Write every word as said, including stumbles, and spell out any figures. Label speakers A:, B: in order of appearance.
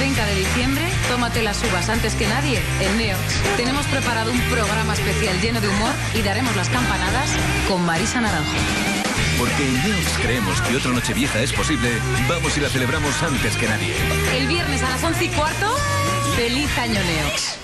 A: treinta de diciembre, tómate las uvas antes que nadie en Neox. Tenemos preparado un programa especial lleno de humor y daremos las campanadas con Marisa Naranjo.
B: Porque en Neox creemos que otra Nochevieja es posible, vamos y la celebramos antes que nadie.
A: El viernes a las once y cuarto, ¡feliz año Neox!